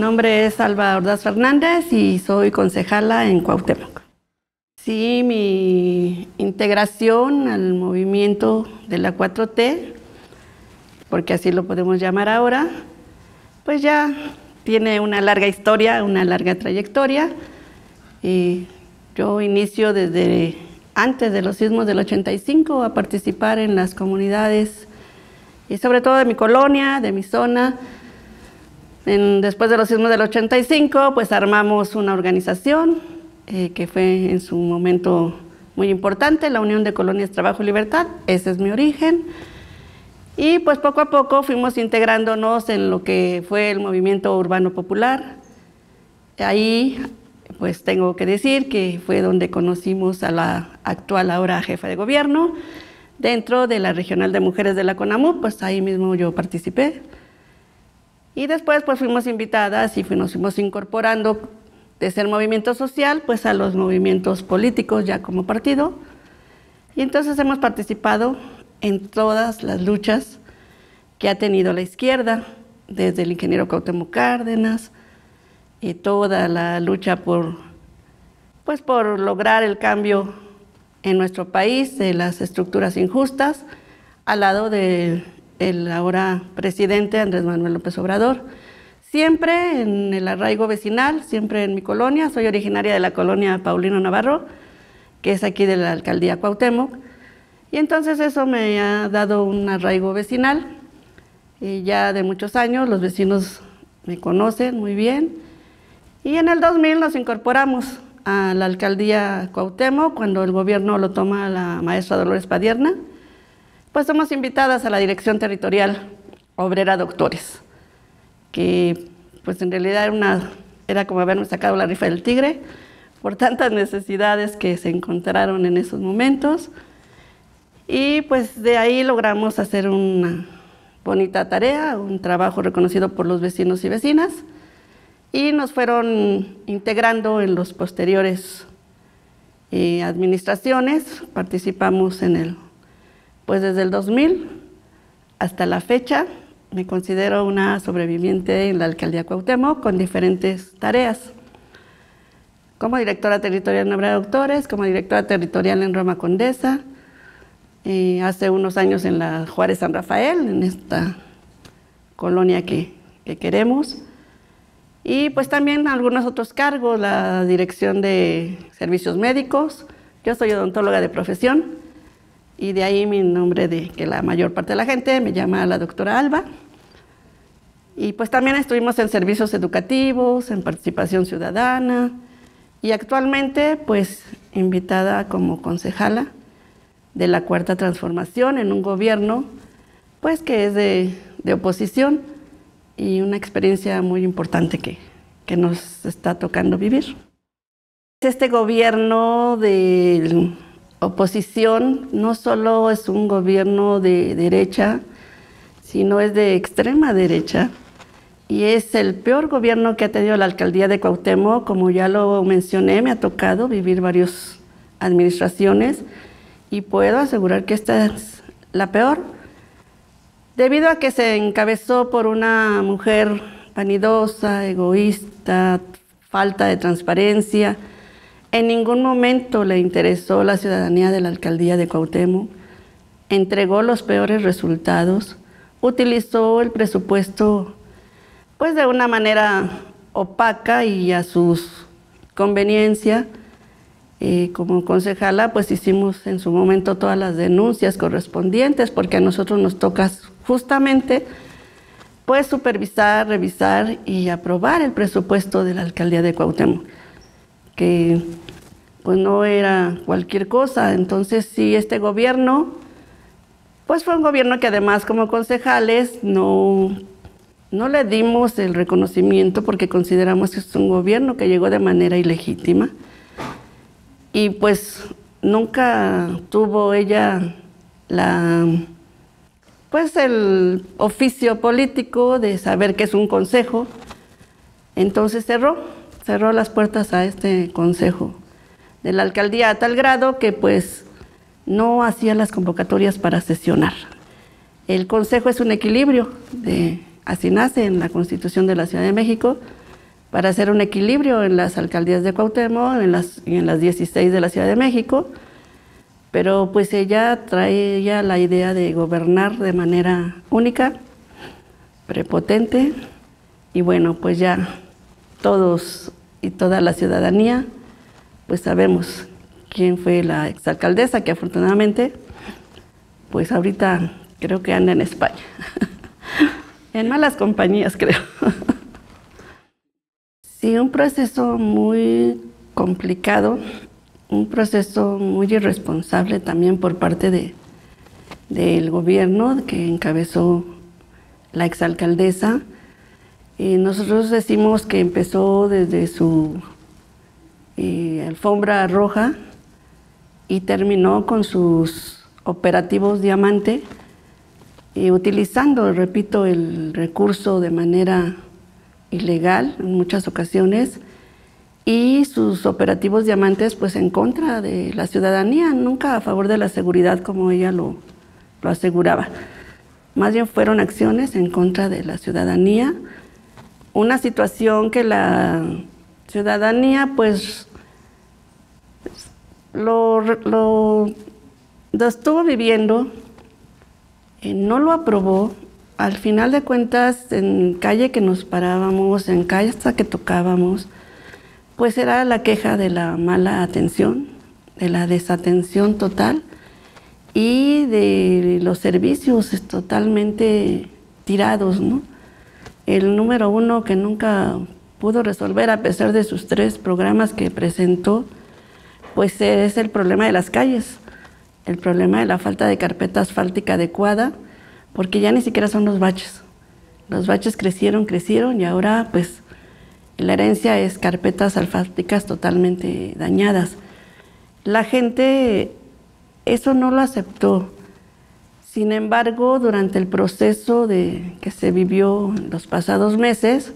nombre es Alba Ordaz Fernández y soy concejala en Cuauhtémoc. Sí, mi integración al movimiento de la 4T, porque así lo podemos llamar ahora, pues ya tiene una larga historia, una larga trayectoria. Y yo inicio desde antes de los sismos del 85 a participar en las comunidades y sobre todo de mi colonia, de mi zona. Después de los sismos del 85, pues armamos una organización que fue en su momento muy importante, la Unión de Colonias Trabajo y Libertad. Ese es mi origen. Y pues poco a poco fuimos integrándonos en lo que fue el movimiento urbano popular. Ahí pues tengo que decir que fue donde conocimos a la actual ahora jefa de gobierno, dentro de la Regional de Mujeres de la CONAMUP, pues ahí mismo yo participé. Y después pues fuimos invitadas y nos fuimos incorporando de ser movimiento social pues a los movimientos políticos ya como partido. Y entonces hemos participado en todas las luchas que ha tenido la izquierda, desde el ingeniero Cuauhtémoc Cárdenas, y toda la lucha por lograr el cambio en nuestro país de las estructuras injustas, al lado del ahora presidente Andrés Manuel López Obrador. Siempre en el arraigo vecinal, siempre en mi colonia. Soy originaria de la colonia Paulino Navarro, que es aquí de la alcaldía Cuauhtémoc. Y entonces eso me ha dado un arraigo vecinal. Y ya de muchos años los vecinos me conocen muy bien. Y en el 2000 nos incorporamos a la alcaldía Cuauhtémoc, cuando el gobierno lo toma la maestra Dolores Padierna. Pues somos invitadas a la Dirección Territorial Obrera Doctores, que pues en realidad era como habernos sacado la rifa del tigre, por tantas necesidades que se encontraron en esos momentos. Y pues de ahí logramos hacer una bonita tarea, un trabajo reconocido por los vecinos y vecinas, y nos fueron integrando en los posteriores administraciones. Participamos pues desde el 2000 hasta la fecha. Me considero una sobreviviente en la alcaldía Cuauhtémoc con diferentes tareas. Como directora territorial en Obrera Doctores, como directora territorial en Roma Condesa, hace unos años en la Juárez San Rafael, en esta colonia que queremos. Y pues también algunos otros cargos, la dirección de servicios médicos. Yo soy odontóloga de profesión y de ahí mi nombre de que la mayor parte de la gente me llama la doctora Alba. Y pues también estuvimos en servicios educativos, en participación ciudadana y actualmente pues invitada como concejala de la Cuarta Transformación en un gobierno pues que es de oposición, y una experiencia muy importante que nos está tocando vivir. Este gobierno de oposición no solo es un gobierno de derecha, sino es de extrema derecha, y es el peor gobierno que ha tenido la alcaldía de Cuauhtémoc. Como ya lo mencioné, me ha tocado vivir varias administraciones y puedo asegurar que esta es la peor, debido a que se encabezó por una mujer vanidosa, egoísta, falta de transparencia. En ningún momento le interesó la ciudadanía de la alcaldía de Cuauhtémoc, entregó los peores resultados, utilizó el presupuesto pues de una manera opaca y a sus conveniencia. Como concejala pues hicimos en su momento todas las denuncias correspondientes, porque a nosotros nos toca justamente pues supervisar, revisar y aprobar el presupuesto de la alcaldía de Cuauhtémoc, que pues no era cualquier cosa. Entonces sí, este gobierno pues fue un gobierno que además como concejales no le dimos el reconocimiento, porque consideramos que es un gobierno que llegó de manera ilegítima. Y pues nunca tuvo ella pues el oficio político de saber qué es un consejo. Entonces cerró las puertas a este consejo de la alcaldía a tal grado que pues no hacía las convocatorias para sesionar. El consejo es un equilibrio, así nace en la Constitución de la Ciudad de México, para hacer un equilibrio en las alcaldías de Cuauhtémoc, en las 16 de la Ciudad de México, pero pues ella traía la idea de gobernar de manera única, prepotente, y bueno, pues ya todos y toda la ciudadanía pues sabemos quién fue la exalcaldesa, que afortunadamente pues ahorita creo que anda en España, en malas compañías creo. Sí, un proceso muy complicado, un proceso muy irresponsable también por parte del gobierno que encabezó la exalcaldesa. Y nosotros decimos que empezó desde su alfombra roja y terminó con sus operativos Diamante, utilizando, repito, el recurso de manera ilegal en muchas ocasiones, y sus operativos Diamantes pues en contra de la ciudadanía, nunca a favor de la seguridad como ella lo aseguraba. Más bien fueron acciones en contra de la ciudadanía, una situación que la ciudadanía pues lo estuvo viviendo, no lo aprobó. Al final de cuentas, en calle que nos parábamos, en calle hasta que tocábamos, pues era la queja de la mala atención, de la desatención total y de los servicios totalmente tirados, ¿no? El número uno que nunca pudo resolver, a pesar de sus 3 programas que presentó, pues es el problema de las calles, el problema de la falta de carpeta asfáltica adecuada, porque ya ni siquiera son los baches. Los baches crecieron y ahora pues la herencia es carpetas asfálticas totalmente dañadas. La gente eso no lo aceptó. Sin embargo, durante el proceso que se vivió en los pasados meses,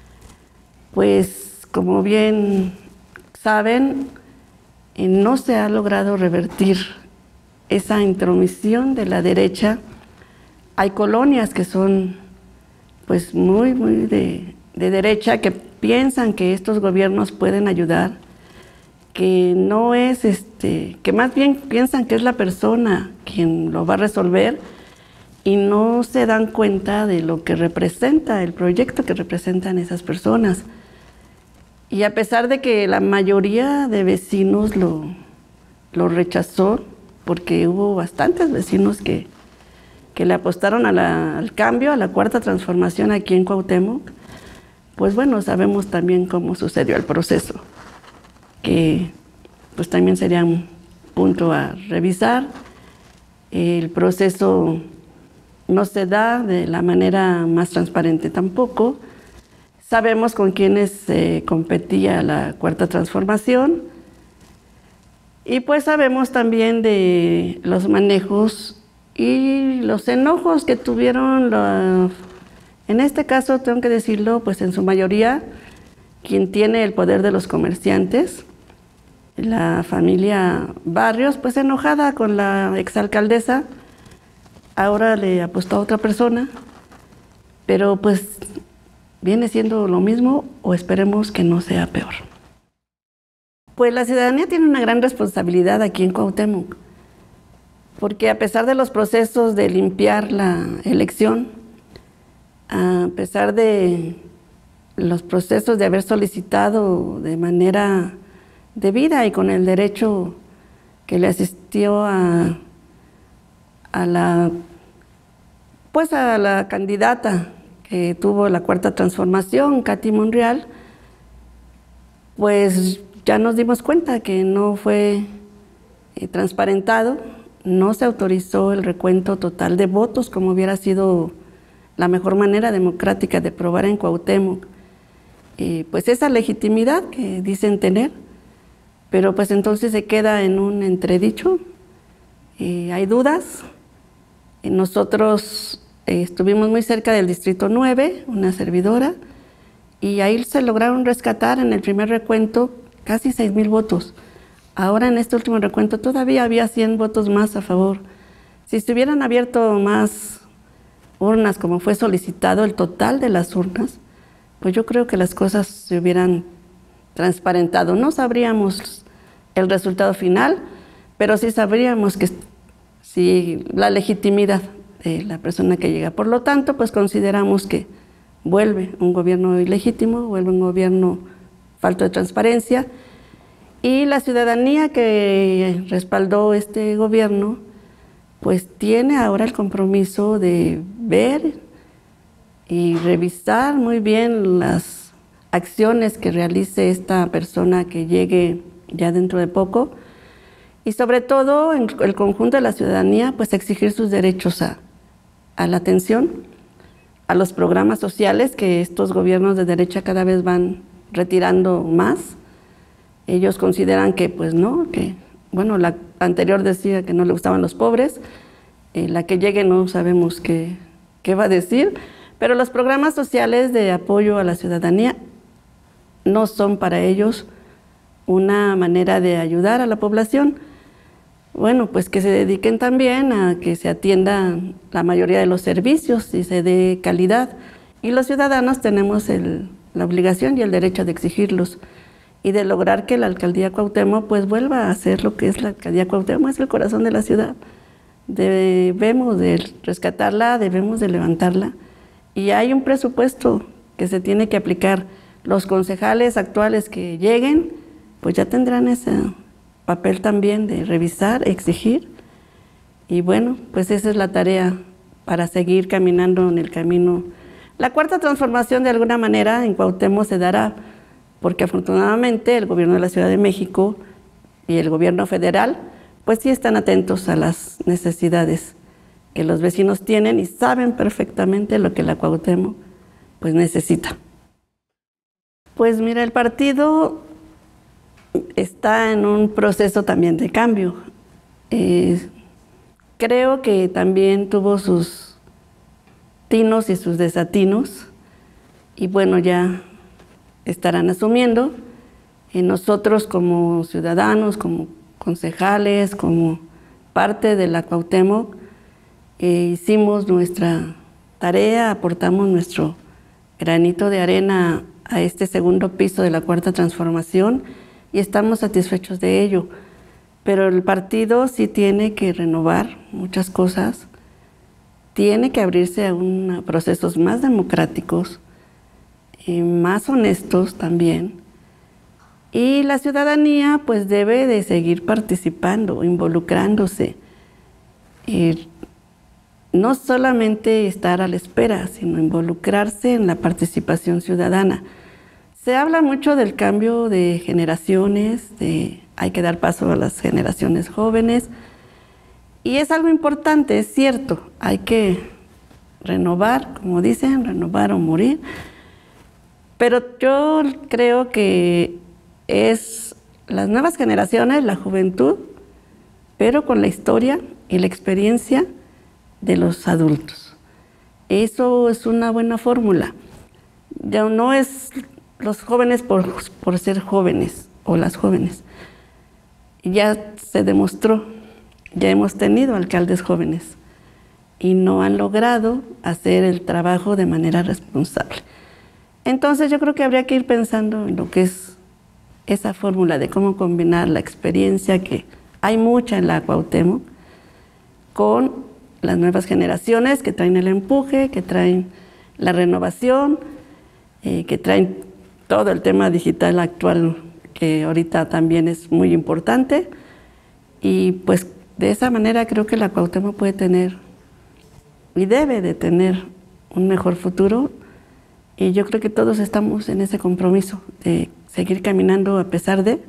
pues como bien saben, no se ha logrado revertir esa intromisión de la derecha. Hay colonias que son pues muy de derecha, que piensan que estos gobiernos pueden ayudar, que no es que más bien piensan que es la persona quien lo va a resolver y no se dan cuenta de lo que representa, el proyecto que representan esas personas. Y a pesar de que la mayoría de vecinos lo rechazó, porque hubo bastantes vecinos que le apostaron al cambio, a la cuarta transformación aquí en Cuauhtémoc, pues bueno, sabemos también cómo sucedió el proceso, que pues también sería un punto a revisar. El proceso no se da de la manera más transparente tampoco. Sabemos con quiénes competía la cuarta transformación y pues sabemos también de los manejos y los enojos que tuvieron, en este caso tengo que decirlo, pues en su mayoría, quien tiene el poder de los comerciantes, la familia Barrios, pues enojada con la exalcaldesa, ahora le apostó a otra persona, pero pues viene siendo lo mismo o esperemos que no sea peor. Pues la ciudadanía tiene una gran responsabilidad aquí en Cuauhtémoc, porque a pesar de los procesos de limpiar la elección, a pesar de los procesos de haber solicitado de manera debida y con el derecho que le asistió a la candidata que tuvo la cuarta transformación, Katy Monreal, pues ya nos dimos cuenta que no fue transparentado, no se autorizó el recuento total de votos como hubiera sido la mejor manera democrática de probar en Cuauhtémoc pues esa legitimidad que dicen tener, pero pues entonces se queda en un entredicho, hay dudas. Nosotros estuvimos muy cerca del Distrito 9, una servidora, y ahí se lograron rescatar en el primer recuento casi 6,000 votos. Ahora en este último recuento todavía había 100 votos más a favor. Si se hubieran abierto más urnas como fue solicitado, el total de las urnas, pues yo creo que las cosas se hubieran transparentado. No sabríamos el resultado final, pero sí sabríamos que si la legitimidad de la persona que llega. Por lo tanto, pues consideramos que vuelve un gobierno ilegítimo, vuelve un gobierno falto de transparencia, y la ciudadanía que respaldó este gobierno, pues tiene ahora el compromiso de ver y revisar muy bien las acciones que realice esta persona que llegue ya dentro de poco, y sobre todo en el conjunto de la ciudadanía, pues exigir sus derechos a la atención, a los programas sociales que estos gobiernos de derecha cada vez van retirando más. Ellos consideran que pues no, que bueno, la anterior decía que no le gustaban los pobres, la que llegue no sabemos qué va a decir, pero los programas sociales de apoyo a la ciudadanía no son para ellos una manera de ayudar a la población. Bueno, pues que se dediquen también a que se atiendan la mayoría de los servicios y se dé calidad. Y los ciudadanos tenemos la obligación y el derecho de exigirlos y de lograr que la Alcaldía Cuauhtémoc pues vuelva a ser lo que es la Alcaldía Cuauhtémoc, es el corazón de la ciudad. Debemos de rescatarla, debemos de levantarla, y hay un presupuesto que se tiene que aplicar. Los concejales actuales que lleguen pues ya tendrán ese papel también de revisar, exigir, y bueno, pues esa es la tarea para seguir caminando en el camino. La cuarta transformación de alguna manera en Cuauhtémoc se dará porque afortunadamente el gobierno de la Ciudad de México y el gobierno federal pues sí están atentos a las necesidades que los vecinos tienen y saben perfectamente lo que la Cuauhtémoc pues necesita. Pues mira, el partido está en un proceso también de cambio. Creo que también tuvo sus tinos y sus desatinos, y bueno, ya estarán asumiendo. Nosotros como ciudadanos, como concejales, como parte de la Cuauhtémoc, hicimos nuestra tarea, aportamos nuestro granito de arena a este segundo piso de la cuarta transformación, y estamos satisfechos de ello. Pero el partido sí tiene que renovar muchas cosas, tiene que abrirse a procesos más democráticos y más honestos también. Y la ciudadanía pues debe de seguir participando, involucrándose. No solamente estar a la espera, sino involucrarse en la participación ciudadana. Se habla mucho del cambio de generaciones, hay que dar paso a las generaciones jóvenes, y es algo importante, es cierto, hay que renovar, como dicen, renovar o morir, pero yo creo que es las nuevas generaciones, la juventud, pero con la historia y la experiencia de los adultos. Eso es una buena fórmula. Ya no es los jóvenes por ser jóvenes o las jóvenes. Ya se demostró, ya hemos tenido alcaldes jóvenes y no han logrado hacer el trabajo de manera responsable. Entonces yo creo que habría que ir pensando en lo que es esa fórmula de cómo combinar la experiencia, que hay mucha en la Cuauhtémoc, con las nuevas generaciones que traen el empuje, que traen la renovación, que traen todo el tema digital actual, que ahorita también es muy importante, y pues de esa manera creo que la Cuauhtémoc puede tener y debe de tener un mejor futuro, y yo creo que todos estamos en ese compromiso de seguir caminando a pesar de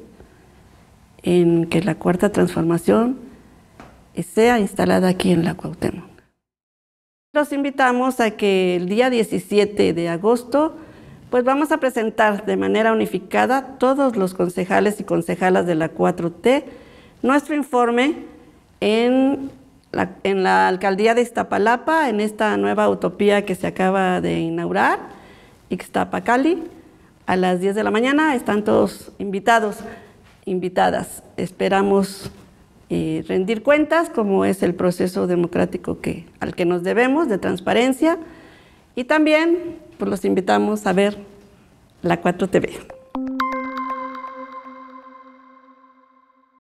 en que la cuarta transformación sea instalada aquí en la Cuauhtémoc. Los invitamos a que el día 17 de agosto pues vamos a presentar de manera unificada todos los concejales y concejalas de la 4T nuestro informe en la alcaldía de Iztapalapa, en esta nueva utopía que se acaba de inaugurar, Ixtapacali, a las 10 de la mañana. Están todos invitados, invitadas. Esperamos rendir cuentas, como es el proceso democrático al que nos debemos, de transparencia, y también pues los invitamos a ver la 4TV.